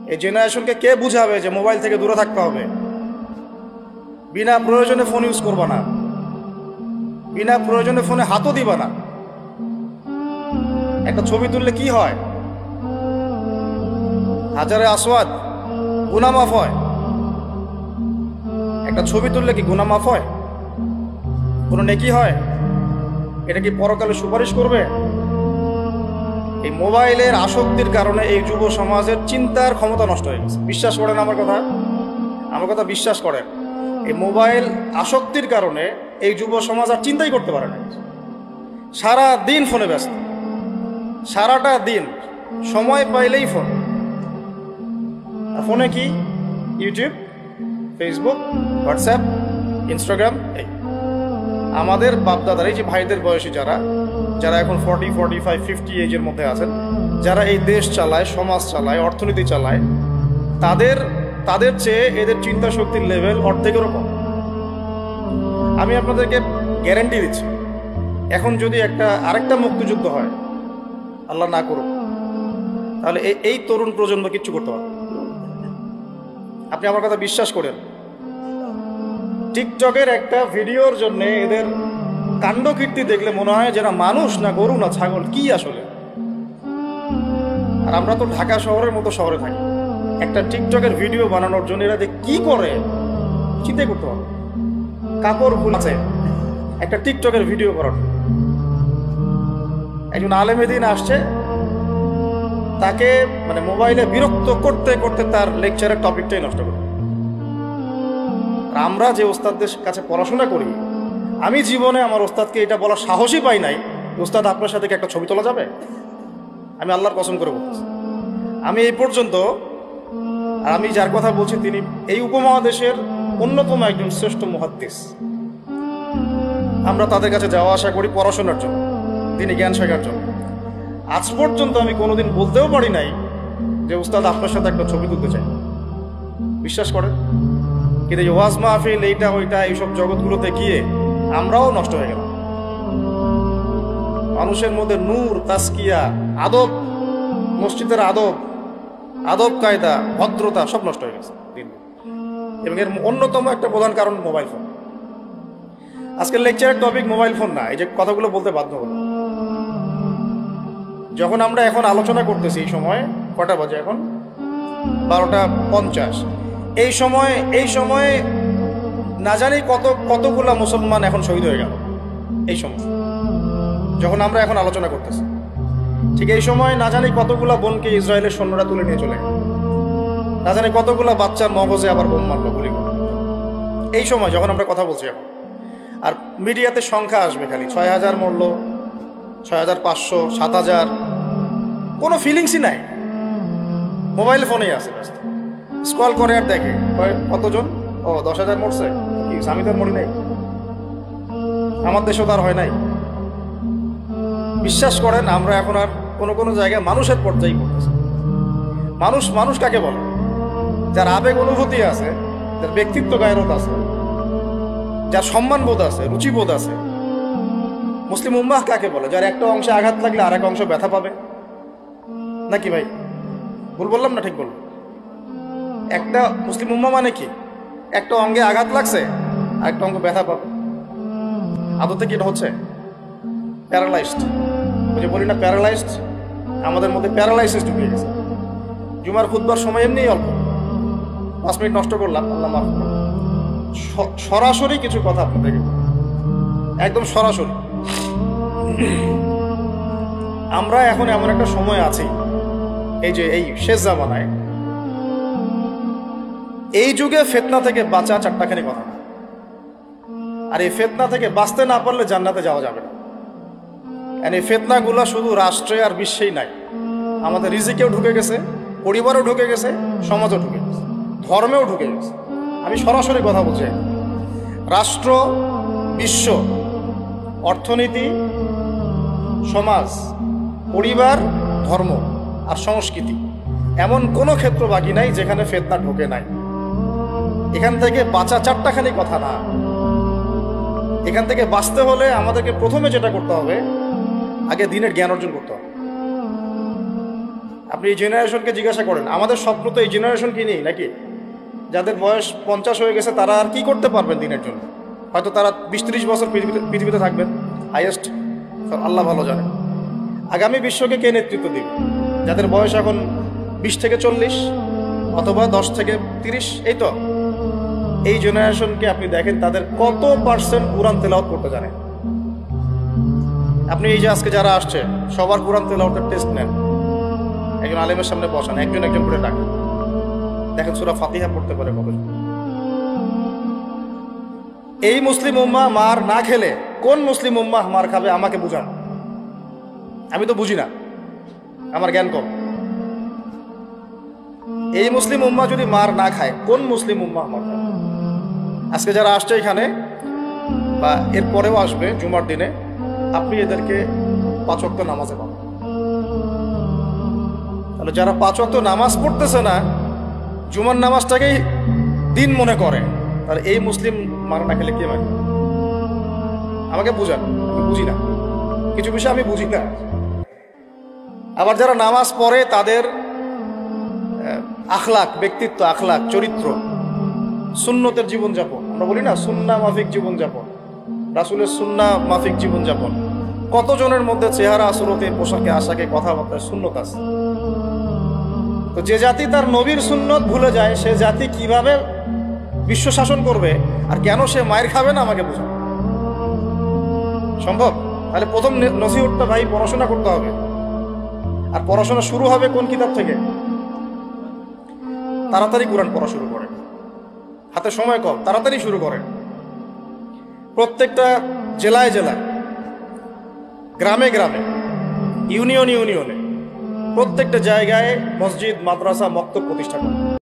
এই জেনারেশনকে কে বুঝাবে যে মোবাইল থেকে দূরে থাকতে হবে, বিনা প্রয়োজনে ফোন ইউজ করবা না, বিনা প্রয়োজনে ফোনে হাতও দিবা না। একটা ছবি তুললে কি হয়? হাজারে আসওয়াদ, গুনাহ মাফ হয়। একটা ছবি তুললে কি গুনাহ মাফ হয়? কোনো নেকি হয়? এটা কি পরকালে সুপারিশ করবে? এই মোবাইলের আসক্তির কারণে এই যুব সমাজের চিন্তার ক্ষমতা নষ্ট হয়ে গেছে। বিশ্বাস করেন আমার কথা? আমার কথা বিশ্বাস করেন। এই মোবাইল আসক্তির কারণে এই যুব সমাজ আর চিন্তাই করতে পারে না। সারা দিন ফোনে ব্যস্ত, সারাটা দিন সময় পাইলেই ফোন। আর ফোনে কি? YouTube, Facebook, WhatsApp, Instagram. এই আমাদের বাপদাদার, এই যে ভাইদের বয়সী যারা যারা এখন 40, 45, 50 এজের মধ্যে আছেন, যারা এই দেশ চালায়, সমাজ চালায়, অর্থনীতি চালায়, তাদের চেয়ে এদের চিন্তা শক্তির লেভেল অর্ধেকেরও কম। আমি আপনাদেরকে গ্যারান্টি দিচ্ছি, এখন যদি আরেকটা মুক্তিযুদ্ধ হয়, আল্লাহ না করুক, তাহলে এই তরুণ প্রজন্ম কিচ্ছু করতে পারবে। আপনি আমার কথা বিশ্বাস করেন। টিকটকের একটা ভিডিওর জন্য এদের কাণ্ডকীর্তি দেখলে মনে হয় যেটা মানুষ না গরু না ছাগল, কি আসলে। আর আমরা তো ঢাকা শহরের মতো শহরে থাকি, একটা টিকটকের ভিডিও বানানোর জন্য এরা কি করে চিন্তা করতে হবে। কাপড় ভুল আছে একটা টিকটকের ভিডিও করার। একজন আলেমে দিন আসছে, তাকে মানে মোবাইলে বিরক্ত করতে করতে তার লেকচারের টপিকটাই নষ্ট করে। আমরা যে ওস্তাদদের কাছে পড়াশোনা করি, আমি জীবনে আমার ওস্তাদকে এটা বলার সাহসই পাই নাই, ওস্তাদ আপনার সাথে কি একটা ছবি তোলা যাবে? আমি আল্লাহর কসম করে বলতেছি, আমি এই পর্যন্ত, আর আমি যার কথা বলছি তিনি এই উপমহাদেশের অন্যতম একজন শ্রেষ্ঠ মুহাদ্দিস। আমরা তাদের কাছে যাওয়া আসা করি পড়াশোনার জন্য, তিনি জ্ঞান শেখার জন্য। আজ পর্যন্ত আমি কোনোদিন বলতেও পারি নাই যে উস্তাদ আপনার সাথে একটা ছবি তুলতে চাই। বিশ্বাস করেন? কিন্তু এই ওয়াজ মাহফিল, এইটা ওইটা, এইসব জগৎগুলোতে গিয়ে আমরাও নষ্ট হয়ে গেলাম। মানুষের মধ্যে নূর, তাসকিয়া, আদব, মসজিদের আদব কায়দা, ভদ্রতা সব নষ্ট হয়ে গেছে দিন। এবং এর অন্যতম একটা প্রধান কারণ মোবাইল ফোন। আজকের লেকচারের টপিক মোবাইল ফোন না, এই যে কথাগুলো বলতে বাধ্য হলো। যখন আমরা এখন আলোচনা করতেছি, এই সময় কটা বাজে? এখন 12:50। এই সময়ে না জানি কতগুলা মুসলমান এখন শহীদ হয়ে গেল। এই সময় যখন আমরা এখন আলোচনা করতেছি, ঠিক এই সময় না জানি কতগুলা বোনকে ইসরায়েলের সৈন্যরা তুলে নিয়ে চলে গেল। না জানি কতগুলা বাচ্চার মগজে আবার বোম মারলো, গুলি করলো। এই সময় যখন আমরা কথা বলছি এখন, আর মিডিয়াতে সংখ্যা আসবে খালি 6,000 মরলো, 6,500, 7,000, কোনো ফিলিংসই নাই। মোবাইল ফোনেই আছে, ব্যস্ত স্ক্রল করে আর দেখে কতজন, ও 10,000 মরছে, আমি তো আর মরি নাই, আমার দেশেও তার হয় নাই। বিশ্বাস করেন, আমরা এখন আর কোনো জায়গায় মানুষের পর্যায়ে করতেছি। মানুষ কাকে বলে? যার আবেগ অনুভূতি আছে, যার ব্যক্তিত্ব গায়রত আছে, যার সম্মানবোধ আছে, রুচিবোধ আছে। মুসলিম উম্মাহ কাকে বলে? যার একটা অংশে আঘাত লাগলে আর এক অংশ ব্যথা পাবে, নাকি ভাই? ভুল বললাম না ঠিক বললাম? একটা মুসলিম উম্মাহ মানে কি? একটা অঙ্গে আঘাত লাগছে আর একটা অঙ্গ ব্যথা পাবে। আদতে কি এটা হচ্ছে? প্যারালাইজড। ওই যে বলি না প্যারালাইজড, আমাদের মধ্যে প্যারালাইসিস ঢুকে গেছে। জুমার খুতবার সময় এমনি অল্প 5 মিনিট নষ্ট করলাম, আল্লাহ মাফ করুন। সরাসরি কিছু কথা আপনাদেরকে, একদম সরাসরি। আমরা এখন এমন একটা সময় আছি, এই যে এই শেষ জামানায়, এই যুগে ফিতনা থেকে বাঁচা চারটাখানি কথা না। আর এই ফিতনা থেকে বাঁচতে না পারলে জান্নাতে যাওয়া যাবে না। এই ফিতনাগুলো শুধু রাষ্ট্রে আর বিশ্বেই নাই, আমাদের রিজিকেও ঢুকে গেছে, পরিবারেও ঢুকে গেছে, সমাজও ঢুকে গেছে, ধর্মেও ঢুকে গেছে। আমি সরাসরি কথা বলছি, রাষ্ট্র, বিশ্ব, অর্থনীতি, সমাজ, পরিবার, ধর্ম আর সংস্কৃতি, এমন কোনো ক্ষেত্র বাকি নাই যেখানে ফিতনা ঢুকে নাই। এখান থেকে বাঁচা চারটাখানি কথা না। এখান থেকে বাঁচতে হলে আমাদেরকে প্রথমে যেটা করতে হবে, আগে দ্বীনের জ্ঞান অর্জন করতে হবে। আপনি এই জেনারেশনকে জিজ্ঞাসা করেন, আমাদের স্বপ্ন তো এই জেনারেশন কি নেই নাকি? যাদের বয়স 50 হয়ে গেছে তারা আর কি করতে পারবেন দিনের জন্য? হয়তো তারা 20-30 বছর পৃথিবীতে থাকবেন হাইয়েস্ট, আল্লাহ ভালো জানেন। আগামী বিশ্বকে কে নেতৃত্ব দিবে? যাদের বয়স এখন 20 থেকে 40 অথবা 10 থেকে 30, এই তো এই জেনারেশনকে আপনি দেখেন তাদের কত পার্সেন্ট কোরআন তেলাওয়াত করতে জানে। আপনি এই যে আজকে যারা আসছে সবার কোরআন তেলাওয়াতের টেস্ট নেন, একজন আলেমের সামনে বসান, একজন একজন করে ডাকেন, দেখেন সূরা ফাতিহা পড়তে পারে কতজন। এই মুসলিম উম্মাহ মার না খেলে কোন মুসলিম উম্মাহ মার খাবে আমাকে বুঝান, আমি তো বুঝি না, আমার জ্ঞান কম। এই মুসলিম উম্মাহ যদি মার না খায় কোন মুসলিম উম্মাহ মার খাবে? আজকে যারা আসছে এখানে বা এর পরেও আসবে জুমার দিনে, আপনি এদেরকে 5 ওয়াক্ত নামাজে পাবেন। তাহলে যারা 5 ওয়াক্ত নামাজ পড়তেছে না, জুমার নামাজটাকেই দিন মনে করে, তাহলে এই মুসলিম মার না খেলে কে মানে? আমাকে বুঝান, আমি বুঝি না, কিছু বিষয় আমি বুঝি না। আবার যারা নামাজ পড়ে তাদের আখলাক, ব্যক্তিত্ব, আখলাক, চরিত্র, সুন্নতের জীবনযাপন, আমরা বলি না সুন্নাহ মাফিক জীবনযাপন, রাসূলের সুন্নাহ মাফিক জীবনযাপন, কতজনের মধ্যে চেহারা, সুরতে, পোশাকে, আশাকে, কথাবার্তায় সুন্নত আছে। তো যে জাতি তার নবীর সুন্নত ভুলে যায় সে জাতি কিভাবে বিশ্ব শাসন করবে আর কেন সে মায়ের খাবে না আমাকে বোঝান সম্ভব? তাহলে প্রথম নসিহতটা ভাই পড়াশোনা করতে হবে। আর পড়াশোনা শুরু হবে কোন কিতাব থেকে? তাড়াতাড়ি কোরআন পড়া শুরু করেন, হাতে সময় কম, তাড়াতাড়ি শুরু করেন। প্রত্যেকটা জেলায় জেলায়, গ্রামে গ্রামে, ইউনিয়নে ইউনিয়নে, প্রত্যেকটা জায়গায় মসজিদ, মাদ্রাসা, মক্তব প্রতিষ্ঠা করেন।